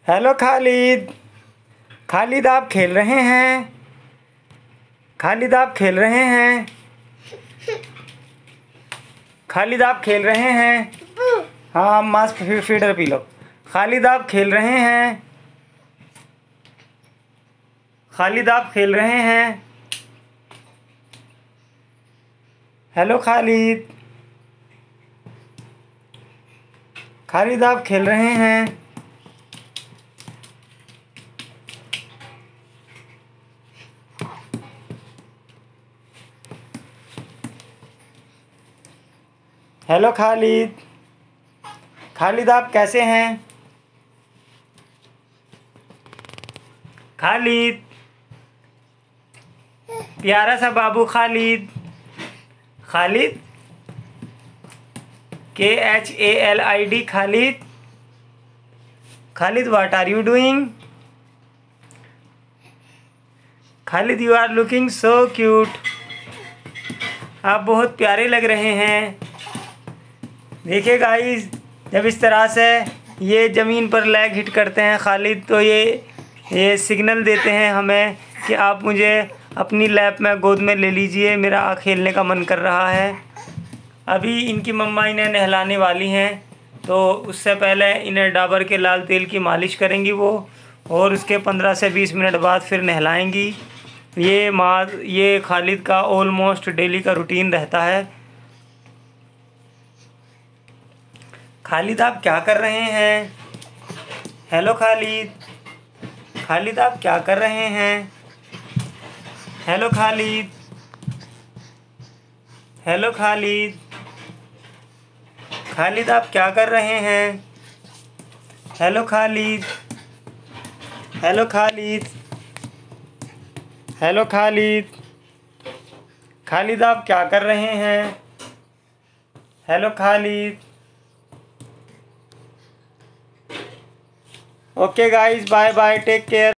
Hello Khalid. Khalid आप खेल रहे हैं? खालिद आप खेल रहे हैं? खालिद आप खेल रहे हैं? हाँ, मास्क फीडर पी लो। खालिद आप खेल रहे हैं? खालिद आप खेल रहे हैं? हेलो खालिद। खालिद आप खेल रहे हैं? हेलो खालिद। खालिद आप कैसे हैं? खालिद, प्यारा सा बाबू Khalid. Khalid, KHALID Khalid. Khalid, what are you doing? Khalid, you are looking so cute. आप बहुत प्यारे लग रहे हैं। देखिए गाइस, जब इस तरह से ये ज़मीन पर लेग हिट करते हैं खालिद, तो ये सिग्नल देते हैं हमें कि आप मुझे अपनी लैप में गोद में ले लीजिए, मेरा खेलने का मन कर रहा है। अभी इनकी मम्मा इन्हें नहलाने वाली हैं, तो उससे पहले इन्हें डाबर के लाल तेल की मालिश करेंगी वो, और उसके 15 से 20 मिनट बाद फिर नहलाएंगी। ये खालिद का ऑलमोस्ट डेली का रूटीन रहता है। खालिद आप क्या कर रहे हैं? हेलो खालिद। खालिद आप क्या कर रहे हैं? हेलो खालिद। हेलो खालिद। खालिद आप क्या कर रहे हैं? Hello Khalid. Hello Khalid. Hello Khalid. Khalid आप क्या कर रहे हैं? Hello Khalid. Okay guys, bye bye, take care.